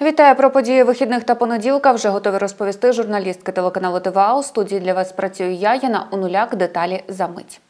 Вітаю про події вихідних та понеділка. Вже готові розповісти журналістки телеканалу ТВА. У студії для вас працюю я, Яна Онуляк. Деталі за мить.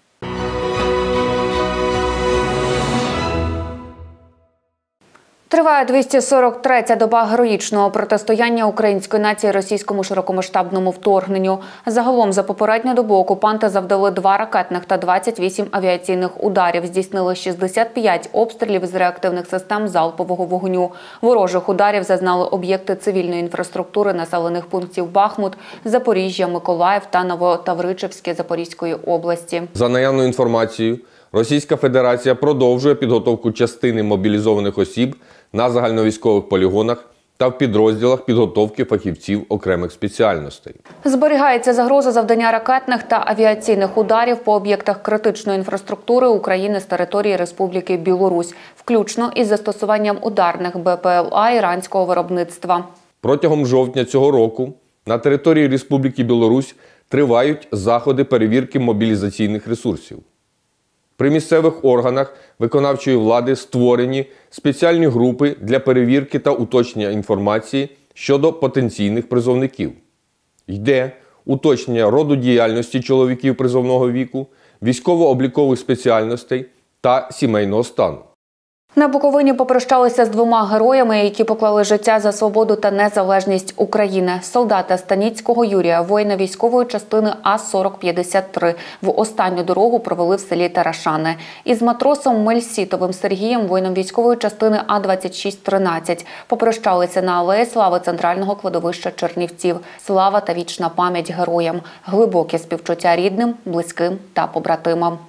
Триває 243-я доба героїчного протистояння української нації російському широкомасштабному вторгненню. Загалом за попередню добу окупанти завдали 2 ракетних та 28 авіаційних ударів. Здійснили 65 обстрілів з реактивних систем залпового вогню. Ворожих ударів зазнали об'єкти цивільної інфраструктури населених пунктів Бахмут, Запоріжжя, Миколаїв та Новотавричівське Запорізької області. За наявною інформацією, Російська Федерація продовжує підготовку частини мобілізованих осіб на загальновійськових полігонах та в підрозділах підготовки фахівців окремих спеціальностей. Зберігається загроза завдання ракетних та авіаційних ударів по об'єктах критичної інфраструктури України з території Республіки Білорусь, включно із застосуванням ударних БПЛА іранського виробництва. Протягом жовтня цього року на території Республіки Білорусь тривають заходи перевірки мобілізаційних ресурсів. При місцевих органах виконавчої влади створені спеціальні групи для перевірки та уточнення інформації щодо потенційних призовників. Йде уточнення роду діяльності чоловіків призовного віку, військово-облікових спеціальностей та сімейного стану. На Буковині попрощалися з 2 героями, які поклали життя за свободу та незалежність України. Солдата Станіцького Юрія, воїна військової частини А-4053, в останню дорогу провели в селі Тарашани. Із матросом Мельсітовим Сергієм, воїном військової частини А-2613, попрощалися на алеї Слави центрального кладовища Чернівців. Слава та вічна пам'ять героям. Глибоке співчуття рідним, близьким та побратимам.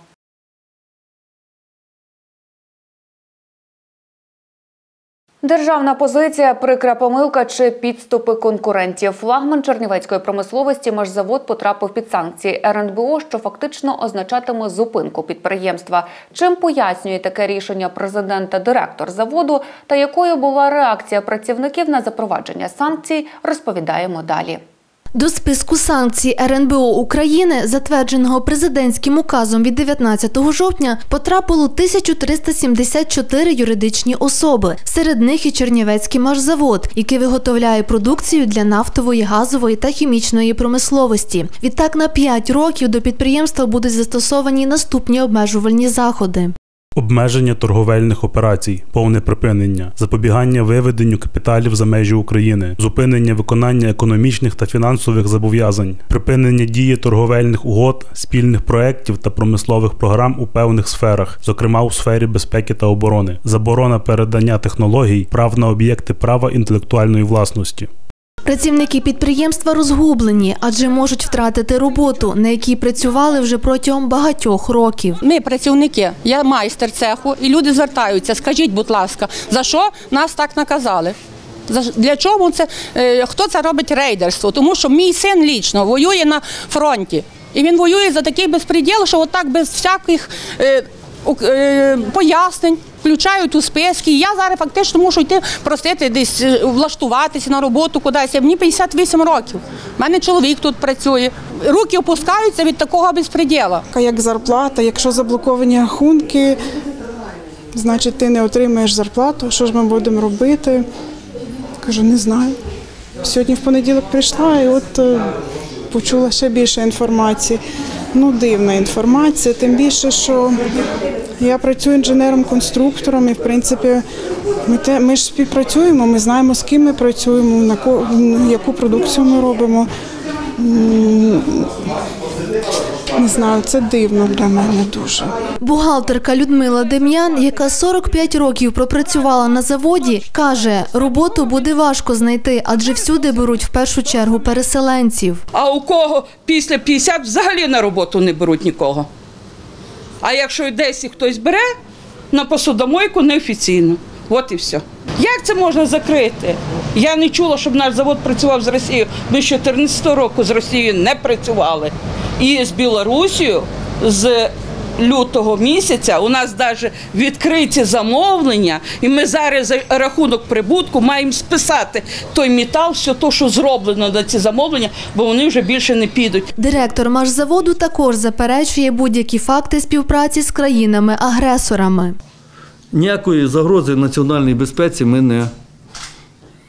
Державна позиція, прикра помилка чи підступи конкурентів. Флагман чернівецької промисловості «Машзавод» потрапив під санкції РНБО, що фактично означатиме зупинку підприємства. Чим пояснює таке рішення президента директор заводу та якою була реакція працівників на запровадження санкцій, розповідаємо далі. До списку санкцій РНБО України, затвердженого президентським указом від 19 жовтня, потрапило 1374 юридичні особи. Серед них і Чернівецький «Машзавод», який виготовляє продукцію для нафтової, газової та хімічної промисловості. Відтак на 5 років до підприємства будуть застосовані наступні обмежувальні заходи. Обмеження торговельних операцій, повне припинення, запобігання виведенню капіталів за межі України, зупинення виконання економічних та фінансових зобов'язань, припинення дії торговельних угод, спільних проєктів та промислових програм у певних сферах, зокрема у сфері безпеки та оборони, заборона передання технологій, прав на об'єкти права інтелектуальної власності. Працівники підприємства розгублені, адже можуть втратити роботу, на якій працювали вже протягом багатьох років. Ми працівники, я майстер цеху, і люди звертаються, скажіть, будь ласка, за що нас так наказали? Для чого це, хто це робить рейдерство? Тому що мій син лічно воює на фронті. І він воює за такий безпреділ, що отак без всяких пояснень включають у списки. Я зараз фактично мушу йти просити десь влаштуватися на роботу кудись. Мені 58 років. У мене чоловік тут працює. Руки опускаються від такого безпреділа. Як зарплата, якщо заблоковані рахунки, значить ти не отримаєш зарплату. Що ж ми будемо робити? Кажу, не знаю. Сьогодні в понеділок прийшла і от почула ще більше інформації. Дивна інформація, тим більше, що я працюю інженером-конструктором і, в принципі, ми ж співпрацюємо, ми знаємо, з ким ми працюємо, яку продукцію ми робимо. Не знаю, це дивно для мене дуже. Бухгалтерка Людмила Дем'ян, яка 45 років пропрацювала на заводі, каже, роботу буде важко знайти, адже всюди беруть в першу чергу переселенців. А у кого після 50 взагалі на роботу не беруть нікого. А якщо десь хтось бере, на посудомойку неофіційно. От і все. Як це можна закрити? Я не чула, щоб наш завод працював з Росією. Ми з 2014 року з Росією не працювали. І з Білорусією з лютого місяця у нас навіть відкриті замовлення, і ми зараз за рахунок прибутку маємо списати той метал, все те, що зроблено на ці замовлення, бо вони вже більше не підуть. Директор «Машзаводу» також заперечує будь-які факти співпраці з країнами-агресорами. Ніякої загрози національній безпеці ми не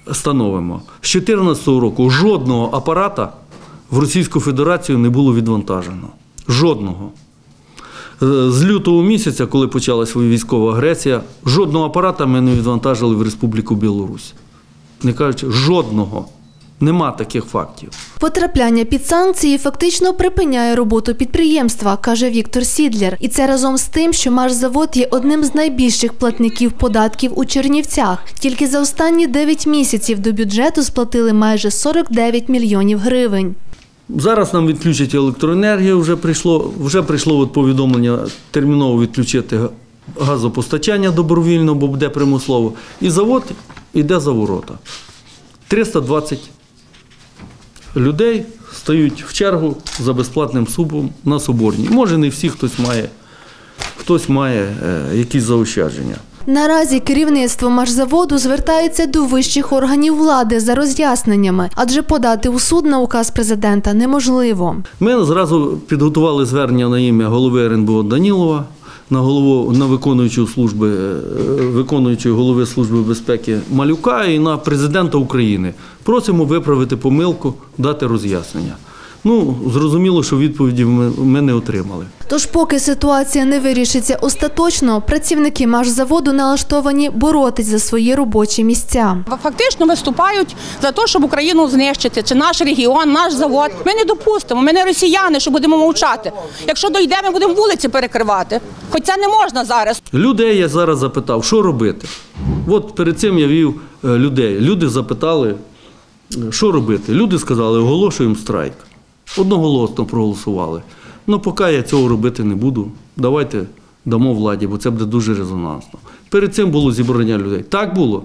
становимо. З 2014 року жодного апарата в Російську Федерацію не було відвантажено. Жодного. З лютого місяця, коли почалась військова агресія, жодного апарата ми не відвантажили в Республіку Білорусь. Не кажучи, жодного. Нема таких фактів. Потрапляння під санкції фактично припиняє роботу підприємства, каже Віктор Сідлер. І це разом з тим, що Машзавод є одним з найбільших платників податків у Чернівцях. Тільки за останні 9 місяців до бюджету сплатили майже 49 мільйонів гривень. Зараз нам відключать електроенергію, вже прийшло повідомлення терміново відключити газопостачання добровільно, бо буде примусово. І завод йде за ворота. 320 людей стають в чергу за безплатним супом на Соборній. Може, не всі, хтось має якісь заощадження. Наразі керівництво Машзаводу звертається до вищих органів влади за роз'ясненнями, адже подати у суд на указ президента неможливо. Ми зразу підготували звернення на ім'я голови РНБО Данілова, на виконуючого голови Служби безпеки Малюка і на президента України. Просимо виправити помилку, дати роз'яснення. Зрозуміло, що відповіді ми не отримали. Тож поки ситуація не вирішиться остаточно, працівники Машзаводу налаштовані боротись за свої робочі місця. Фактично виступають за те, щоб Україну знищити, чи наш регіон, наш завод. Ми не допустимо, ми не росіяни, що будемо мовчати. Якщо дійдемо, ми будемо вулиці перекривати. Хоч це не можна зараз. Людей я зараз запитав, що робити. От перед цим я вів людей. Люди запитали, що робити. Люди сказали, оголошуємо страйк. Одноголосно проголосували. Поки я цього робити не буду, давайте дамо владі, бо це буде дуже резонансно. Перед цим було зібрання людей. Так було?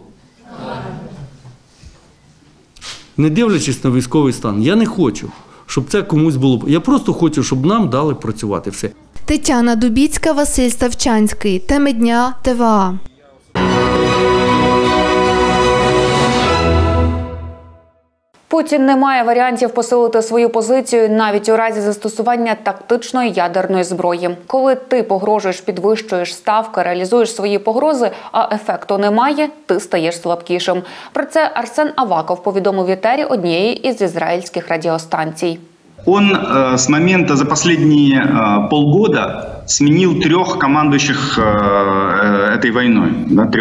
Не дивлячись на військовий стан, я не хочу, щоб це комусь було. Я просто хочу, щоб нам дали працювати все. Тетяна Дубіцька, Василь Ставчанський. Теми дня ТВА. Путін не має варіантів посилити свою позицію навіть у разі застосування тактичної ядерної зброї. Коли ти погрожуєш, підвищуєш ставки, реалізуєш свої погрози, а ефекту немає, ти стаєш слабкішим. Про це Арсен Аваков повідомив в етері однієї із ізраїльських радіостанцій. Он с момента за последние полгода сменил 3 командующих этой войной, 3.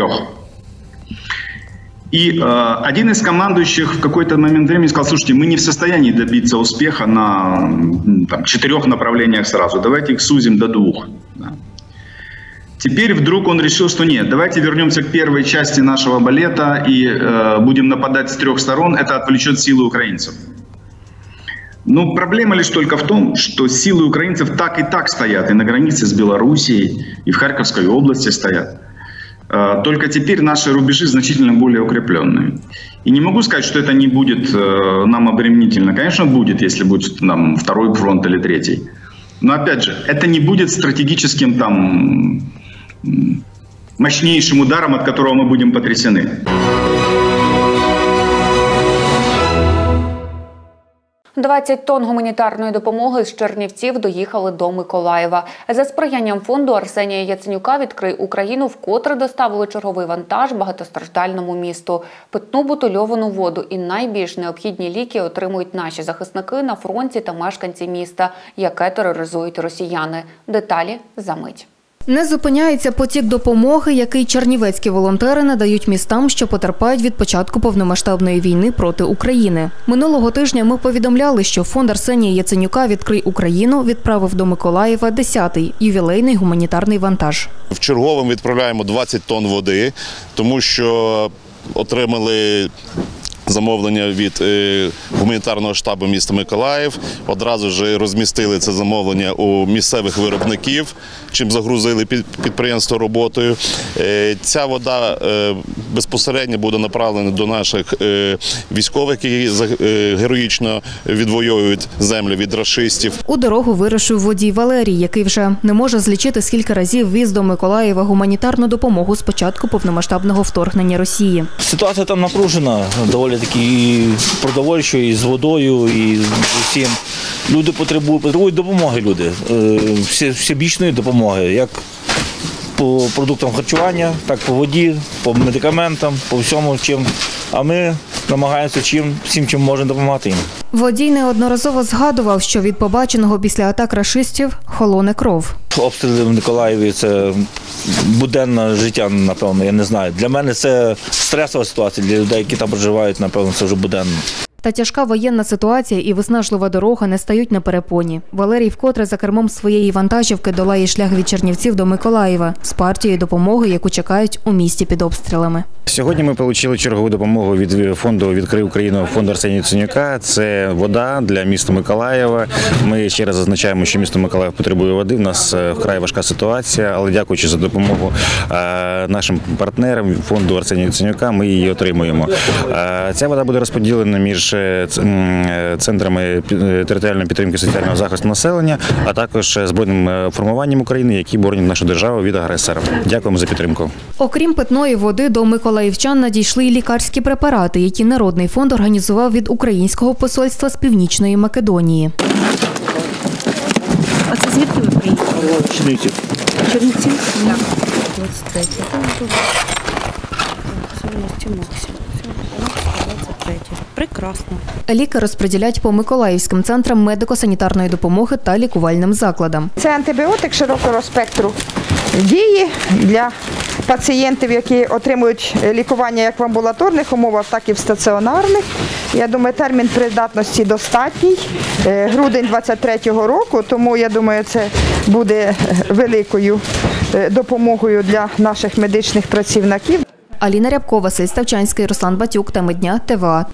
И один из командующих в какой-то момент времени сказал: слушайте, мы не в состоянии добиться успеха на 4 направлениях сразу, давайте их сузим до 2. Да. Теперь вдруг он решил, что нет, давайте вернемся к первой части нашего балета и будем нападать с 3 сторон, это отвлечет силы украинцев. Но проблема лишь только в том, что силы украинцев так и так стоят и на границе с Белоруссией, и в Харьковской области стоят. Только теперь наши рубежи значительно более укрепленные. И не могу сказать, что это не будет нам обременительно. Конечно, будет, если будет нам 2-й фронт или 3-й. Но опять же, это не будет стратегическим мощнейшим ударом, от которого мы будем потрясены. 20 тонн гуманітарної допомоги з Чернівців доїхали до Миколаєва. За сприянням фонду Арсенія Яценюка «Відкрий Україну» вкотре доставили черговий вантаж багатостраждальному місту. Питну бутильовану воду і найбільш необхідні ліки отримують наші захисники на фронті та мешканці міста, яке тероризують росіяни. Деталі за мить. Не зупиняється потік допомоги, який чернівецькі волонтери надають містам, що потерпають від початку повномасштабної війни проти України. Минулого тижня ми повідомляли, що фонд Арсенія Яценюка «Відкрий Україну» відправив до Миколаєва 10-й ювілейний гуманітарний вантаж. Вчерговим відправляємо 20 тонн води, тому що отримали замовлення від гуманітарного штабу міста Миколаїв. Одразу ж розмістили це замовлення у місцевих виробників, чим загрузили підприємство роботою. Ця вода безпосередньо буде направлена до наших військових, які героїчно відвоюють землю від рашистів. У дорогу вирушив водій Валерій, який вже не може злічити, скільки разів віз до Миколаєва гуманітарну допомогу з початку повномасштабного вторгнення Росії. Ситуація там напружена, доволі таки і продовольчою, і з водою, і з усім. Люди потребують допомоги, всебічної допомоги, як по продуктам харчування, так по воді, по медикаментам, по всьому чим. А ми намагаємося всім, чим можемо допомагати їм. Водій неодноразово згадував, що від побаченого після атак рашистів холоне кров. Обстріли в Миколаєві – це буденне життя, напевно, я не знаю. Для мене це стресова ситуація, для людей, які там проживають, напевно, це вже буденно. Та тяжка воєнна ситуація і виснажлива дорога не стають на перепоні. Валерій вкотре за кермом своєї вантажівки долає шлях від Чернівців до Миколаєва з партією допомоги, яку чекають у місті під обстрілами. Сьогодні ми отримали чергову допомогу від фонду «Відкрий Україну», фонду Арсенія Яценюка. Це вода для міста Миколаєва. Ми ще раз зазначаємо, що місто Миколаїв потребує води. У нас вкрай важка ситуація, але дякуючи за допомогу нашим партнерам фонду Арсенія Яценюка, ми її отримуємо. Ця вода буде розподілена між центрами територіальної підтримки соціального захисту населення, а також збройним формуванням України, які боронять нашу державу від агресора. Дякуємо за підтримку. Окрім питної води, до миколаївчан надійшли й лікарські препарати, які Народний фонд організував від українського посольства з Північної Македонії. А це звідки ви приїхали? Чернівців. Чернівців? Так. 23. Це Максим. Прекрасно. Ліки розподіляють по миколаївським центрам медико-санітарної допомоги та лікувальним закладам. Це антибіотик широкого спектру дії для пацієнтів, які отримують лікування як в амбулаторних умовах, так і в стаціонарних. Я думаю, термін придатності достатній, грудень 2023 року, тому я думаю, це буде великою допомогою для наших медичних працівників. Аліна Рябкова, Василь Ставчанський, Руслан Батюк. Теми дня. ТВА.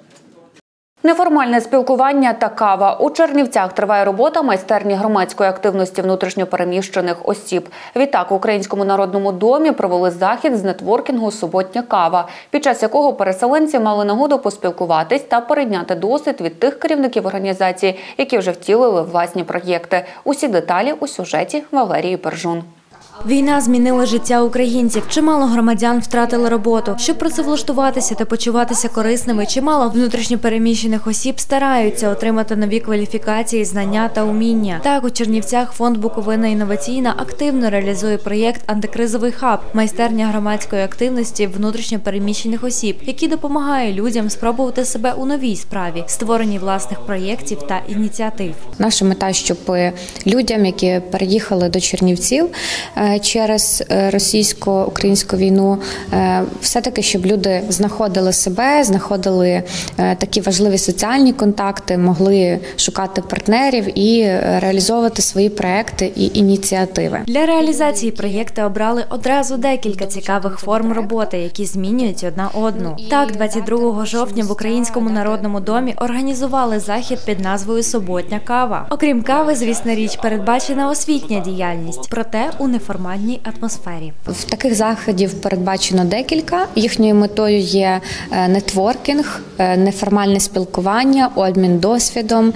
Неформальне спілкування та кава. У Чернівцях триває робота майстерні громадської активності внутрішньопереміщених осіб. Відтак у Українському народному домі провели захід з нетворкінгу «Суботня кава», під час якого переселенці мали нагоду поспілкуватись та перейняти досвід від тих керівників організації, які вже втілили власні проєкти. Усі деталі у сюжеті Валерії Пержун. Війна змінила життя українців. Чимало громадян втратили роботу. Щоб працевлаштуватися та почуватися корисними, чимало внутрішньопереміщених осіб стараються отримати нові кваліфікації, знання та уміння. Так, у Чернівцях фонд «Буковина інноваційна» активно реалізує проєкт «Антикризовий хаб» – майстерня громадської активності внутрішньопереміщених осіб, який допомагає людям спробувати себе у новій справі, створенні власних проєктів та ініціатив. Наша мета, щоб людям, які переїхали до Чернівців через російсько-українську війну, все-таки, щоб люди знаходили себе, знаходили такі важливі соціальні контакти, могли шукати партнерів і реалізовувати свої проекти і ініціативи. Для реалізації проєкту обрали одразу декілька цікавих форм роботи, які змінюють одна одну. Так, 22 жовтня в Українському народному домі організували захід під назвою «Суботня кава». Окрім кави, звісно річ, передбачена освітня діяльність, проте у неформальній атмосфері. В таких заходів передбачено декілька. Їхньою метою є нетворкінг, неформальне спілкування, обмін досвідом,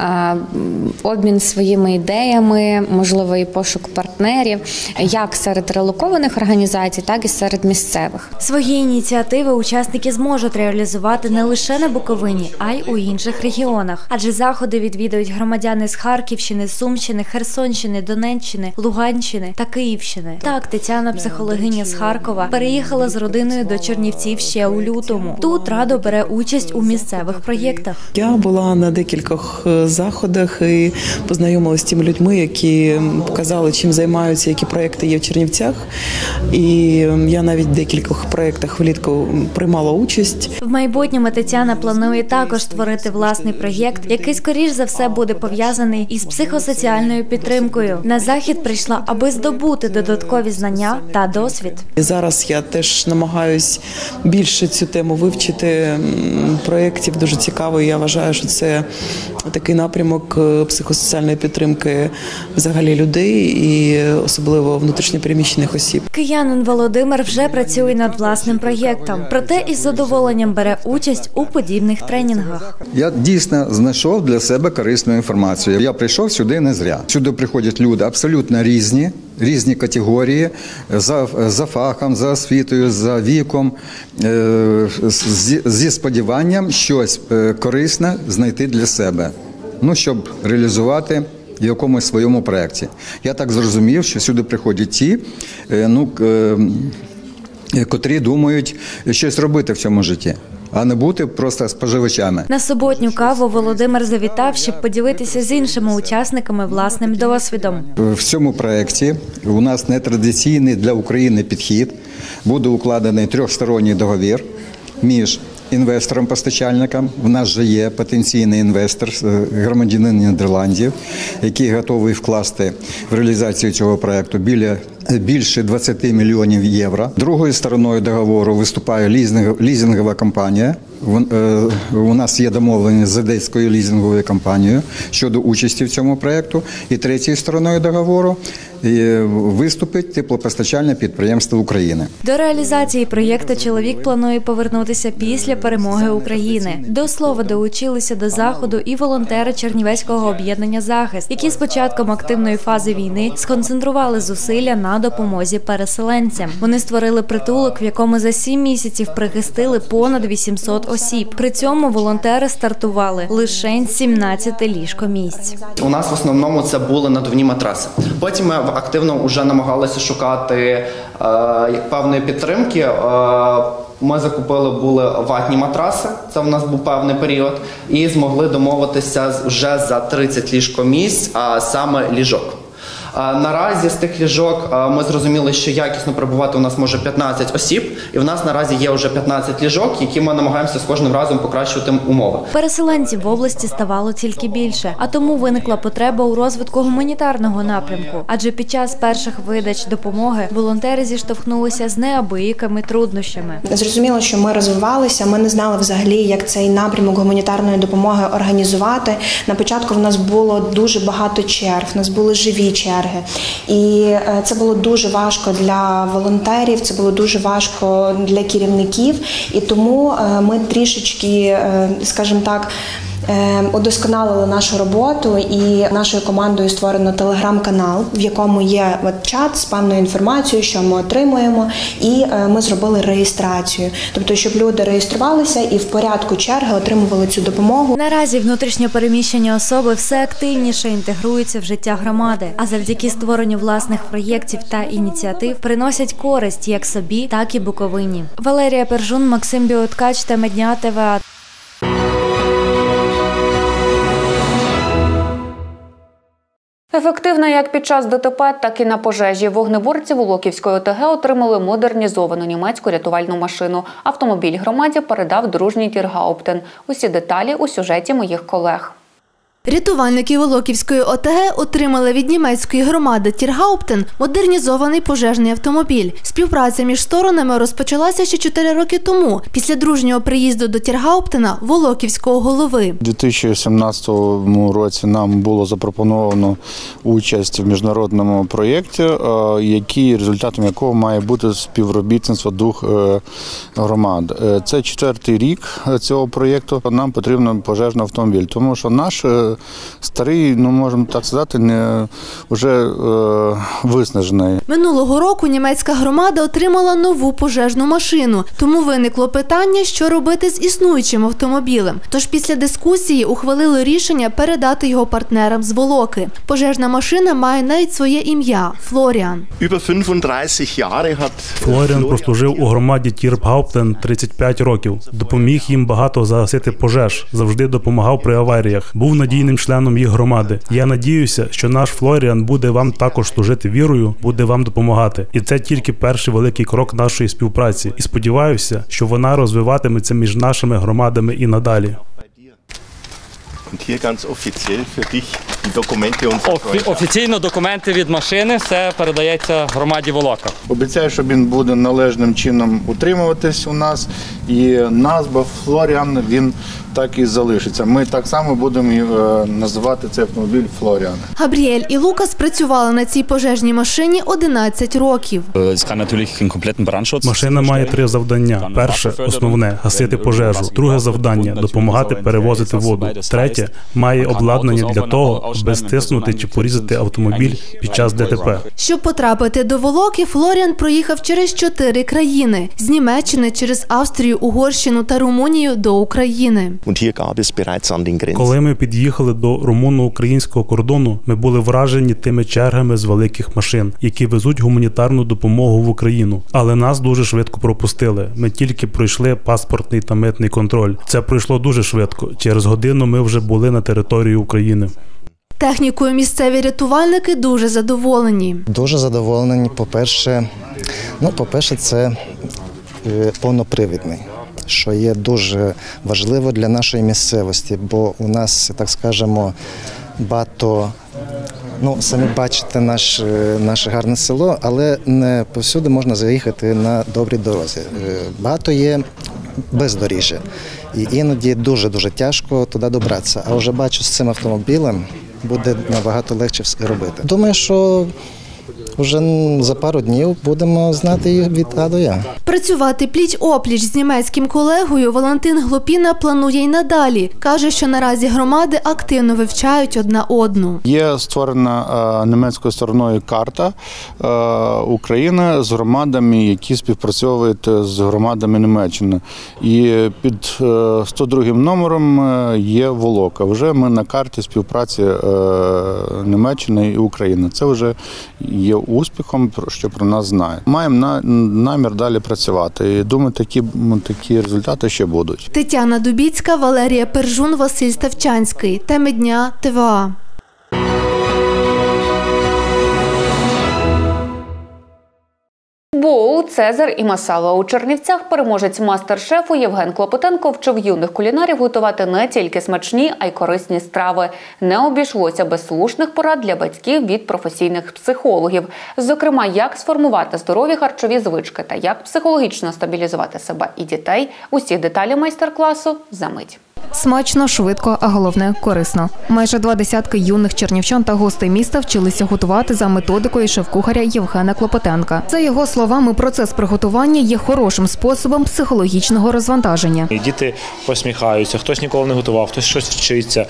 обмін своїми ідеями, можливо, і пошук партнерів, як серед релокованих організацій, так і серед місцевих. Свої ініціативи учасники зможуть реалізувати не лише на Буковині, а й у інших регіонах. Адже заходи відвідують громадяни з Харківщини, Сумщини, Херсонщини, Донеччини, Луганщини та Київщини. Так, Тетяна, психологиня з Харкова, переїхала з родиною до Чернівців ще у лютому. Тут радо бере участь у місцевих проєктах. Я була на декількох заходах і познайомилася з тими людьми, які показали, чим займаються, які проєкти є в Чернівцях. І я навіть в декількох проєктах влітку приймала участь. В майбутньому Тетяна планує також створити власний проєкт, який, скоріш за все, буде пов'язаний із психосоціальною підтримкою. На захід прийшла, аби здобути додаткові знання та досвід. І зараз я теж намагаюсь більше цю тему вивчити. Проєктів дуже цікаво. Я вважаю, що це такий напрямок психосоціальної підтримки взагалі людей і особливо внутрішньопереміщених осіб. Киянин Володимир вже працює над власним проєктом, проте із задоволенням бере участь у подібних тренінгах. Я дійсно знайшов для себе корисну інформацію. Я прийшов сюди не зря. Сюди приходять люди абсолютно різні категорії, за фахом, за освітою, за віком, зі сподіванням щось корисне знайти для себе, щоб реалізувати в якомусь своєму проєкті. Я так зрозумів, що сюди приходять ті, котрі думають щось робити в цьому житті. а не бути просто споживачами. На суботню каву Володимир завітав, щоб поділитися з іншими учасниками власним досвідом. В цьому проєкті у нас нетрадиційний для України підхід. Буде укладений трьохсторонній договір між інвестором-постачальником. В нас вже є потенційний інвестор, громадянин Нідерландів, який готовий вкласти в реалізацію цього проєкту більше 20 мільйонів євро. Другою стороною договору виступає лізингова компанія. У нас є домовлення з одеською лізинговою компанією щодо участі в цьому проєкту. І третьою стороною договору виступить теплопостачальне підприємство України. До реалізації проєкту чоловік планує повернутися після перемоги України. До слова, долучилися до заходу і волонтери Чернівецького об'єднання «Захист», які з початком активної фази війни сконцентрували зусилля на допомозі переселенцям. Вони створили притулок, в якому за 7 місяців прихистили понад 800 осіб. При цьому волонтери стартували лише 17 ліжкомісць. У нас в основному це були надувні матраси. Потім ми активно вже намагалися шукати певної підтримки. Ми були ватні матраси, це в нас був певний період, і змогли домовитися вже за 30 ліжкомісць, а саме ліжок. Наразі з тих ліжок ми зрозуміли, що якісно перебувати у нас може 15 осіб, і в нас наразі є вже 15 ліжок, які ми намагаємося з кожним разом покращувати умови. Переселенців в області ставало тільки більше, а тому виникла потреба у розвитку гуманітарного напрямку. Адже під час перших видач допомоги волонтери зіштовхнулися з неабиякими труднощами. Зрозуміло, що ми розвивалися, ми не знали взагалі, як цей напрямок гуманітарної допомоги організувати. На початку в нас було дуже багато черг, в нас були живі черги. І це було дуже важко для волонтерів, це було дуже важко для керівників. І тому ми трішечки, скажімо так, удосконалили нашу роботу, і нашою командою створено телеграм-канал, в якому є чат з певною інформацією, що ми отримуємо, і ми зробили реєстрацію. Тобто, щоб люди реєструвалися і в порядку черги отримували цю допомогу. Наразі внутрішньо переміщені особи все активніше інтегруються в життя громади, а завдяки створенню власних проєктів та ініціатив приносять користь як собі, так і Буковині. Валерія Пержун, Максим Біоткач, Теми дня, ТВА. Ефективно як під час ДТП, так і на пожежі. Вогнеборці Волоківської ОТГ отримали модернізовану німецьку рятувальну машину. Автомобіль громаді передав дружній Тіргауптен. Усі деталі у сюжеті моїх колег. Рятувальники Волоківської ОТГ отримали від німецької громади Тіргауптен модернізований пожежний автомобіль. Співпраця між сторонами розпочалася ще 4 роки тому, після дружнього приїзду до Тіргауптена Волоківського голови. У 2017 році нам було запропоновано участь в міжнародному проєкті, результатом якого має бути співробітництво 2 громад. Це 4-й рік цього проєкту. Нам потрібен пожежний автомобіль, тому що наш старий, можемо так сказати, вже виснажений. Минулого року німецька громада отримала нову пожежну машину, тому виникло питання, що робити з існуючим автомобілем. Тож після дискусії ухвалили рішення передати його партнерам з Волоки. Пожежна машина має навіть своє ім'я – Флоріан. Флоріан прослужив у громаді Тіргауптен 35 років. Допоміг їм багато загасити пожеж, завжди допомагав при аваріях. Був надійним членом їх громади. Я надіюся, що наш Флоріан буде вам також служити вірою, буде вам допомагати. І це тільки перший великий крок нашої співпраці. І сподіваюся, що вона розвиватиметься між нашими громадами і надалі. Офіційно документи від машини, все передається громаді Волока. Обіцяю, що він буде належним чином утримуватись у нас, і назва Флоріан, він так і залишиться. Ми так само будемо називати цей автомобіль Флоріан. Габріель і Лукас працювали на цій пожежній машині 11 років. Машина має 3 завдання. Перше – основне – гасити пожежу. Друге завдання – допомагати перевозити воду. Третє третє, має обладнання для того, аби стиснути чи порізати автомобіль під час ДТП. Щоб потрапити до Волоки, Флоріан проїхав через 4 країни – з Німеччини через Австрію, Угорщину та Румунію до України. Коли ми під'їхали до румуно-українського кордону, ми були вражені тими чергами з великих машин, які везуть гуманітарну допомогу в Україну. Але нас дуже швидко пропустили. Ми тільки пройшли паспортний та митний контроль. Це пройшло дуже швидко. Через годину ми вже були на території України. Технікою місцеві рятувальники дуже задоволені. Дуже задоволені. По-перше, це повнопривідний, що є дуже важливо для нашої місцевості, бо у нас, так скажемо, багато, самі бачите наше гарне село, але не повсюди можна заїхати на добрій дорозі. Багато є бездоріжжя, і іноді дуже-дуже тяжко туди добратися. А вже бачу, з цим автомобілем буде набагато легше все робити. Думаю, що вже за пару днів будемо знати їх від А до Я. Працювати пліч-опліч з німецьким колегою Валентин Глопіна планує й надалі. Каже, що наразі громади активно вивчають одна одну. Є створена німецькою стороною карта України з громадами, які співпрацьовують з громадами Німеччини. І під 102 номером є Волока. Вже ми на карті співпраці Німеччини і України. Це вже є успіхом, що про нас знають. Маємо намір далі працювати. І думаю, такі результати ще будуть. Тетяна Дубіцька, Валерія Пержун, Василь Ставчанський. Теми дня ТВА. Боул, Цезар і Масала. У Чернівцях переможець мастер-шефу Євген Клопотенко вчив юних кулінарів готувати не тільки смачні, а й корисні страви. Не обійшлося без слушних порад для батьків від професійних психологів. Зокрема, як сформувати здорові харчові звички та як психологічно стабілізувати себе і дітей. Усі деталі майстер-класу за мить. Смачно, швидко, а головне – корисно. Майже 20 юних чернівчан та гостей міста вчилися готувати за методикою шеф-кухаря Євгена Клопотенка. За його словами, процес приготування є хорошим способом психологічного розвантаження. Діти посміхаються, хтось ніколи не готував, хтось щось вчиться.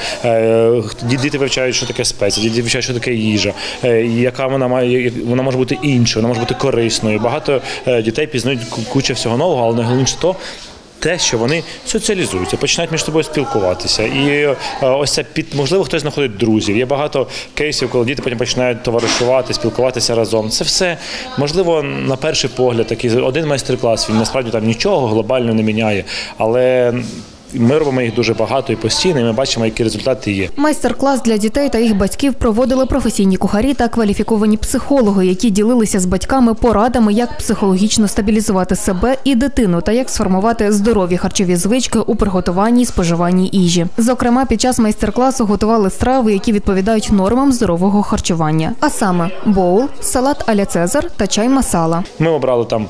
Діти вивчають, що таке спеція, діти вивчають, що таке їжа, яка вона може бути іншою, вона може бути корисною. Багато дітей пізнають кучу всього нового, але найголовніше те, що вони соціалізуються, починають між собою спілкуватися. І ось це можливо, хтось знаходить друзів. Є багато кейсів, коли діти потім починають товаришувати, спілкуватися разом. Це все, можливо, на перший погляд, такий один майстер-клас, він насправді там нічого глобально не міняє, але ми робимо їх дуже багато і постійно, і ми бачимо, які результати є. Майстер-клас для дітей та їх батьків проводили професійні кухарі та кваліфіковані психологи, які ділилися з батьками порадами, як психологічно стабілізувати себе і дитину та як сформувати здорові харчові звички у приготуванні і споживанні їжі. Зокрема, під час майстер-класу готували страви, які відповідають нормам здорового харчування. А саме боул, салат а-ля Цезар та чай масала. Ми обрали там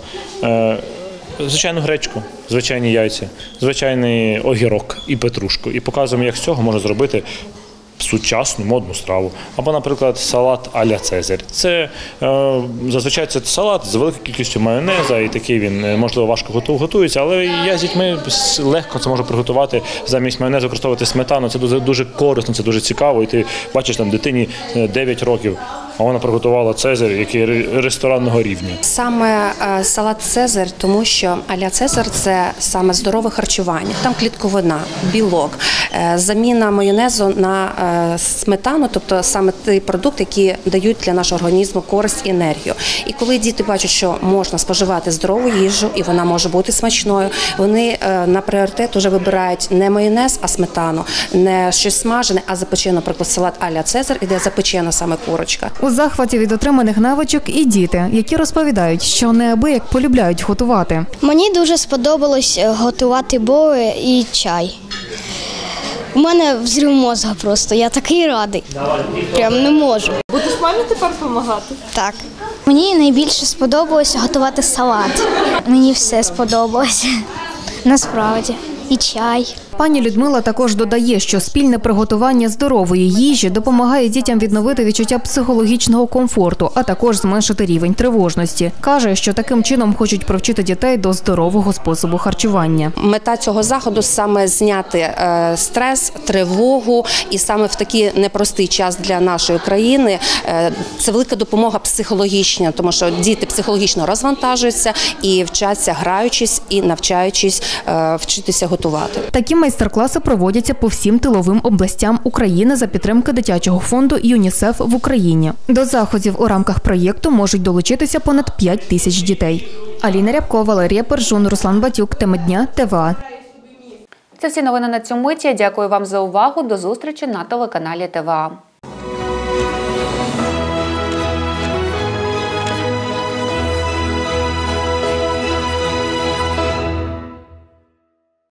звичайну гречку, звичайні яйця, звичайний огірок і петрушку. І показуємо, як з цього можна зробити сучасну модну страву. Або, наприклад, салат а-ля Цезар. Це зазвичай це салат з великою кількістю майонеза, і такий він, можливо, важко готується, але я з дітьми легко це можу приготувати. Замість майонезу використовувати сметану. Це дуже корисно, це дуже цікаво. І ти бачиш, там дитині 9 років, а вона приготувала Цезар, який ресторанного рівня. Саме салат Цезар, тому що а-ля Цезар – це саме здорове харчування. Там клітковина, білок, заміна майонезу на сметану, тобто саме ті продукти, які дають для нашого організму користь і енергію. І коли діти бачать, що можна споживати здорову їжу, і вона може бути смачною, вони на пріоритет вже вибирають не майонез, а сметану, не щось смажене, а запечене, наприклад, салат а-ля Цезар, де запечена саме курочка. У захваті від отриманих навичок і діти, які розповідають, що неабияк полюбляють готувати. Мені дуже сподобалось готувати боли і чай. У мене взрив мозга просто, я такий радий. Прям не можу. Будеш мамі тепер допомагати? Так. Мені найбільше сподобалося готувати салат. Мені все сподобалося, насправді. І чай. Пані Людмила також додає, що спільне приготування здорової їжі допомагає дітям відновити відчуття психологічного комфорту, а також зменшити рівень тривожності. Каже, що таким чином хочуть привчити дітей до здорового способу харчування. Мета цього заходу саме зняти стрес, тривогу, і саме в такий непростий час для нашої країни це велика допомога психологічна, тому що діти психологічно розвантажуються і вчаться, граючись і навчаючись вчитися готувати. Такі майстер-класи проводяться по всім тиловим областям України за підтримки дитячого фонду ЮНІСЕФ в Україні. До заходів у рамках проєкту можуть долучитися понад 5 тисяч дітей. Аліна Рябкова, Валерія Пержун, Руслан Батюк. Теми дня. ТВА. Це всі новини на цю мить. Дякую вам за увагу. До зустрічі на телеканалі ТВА.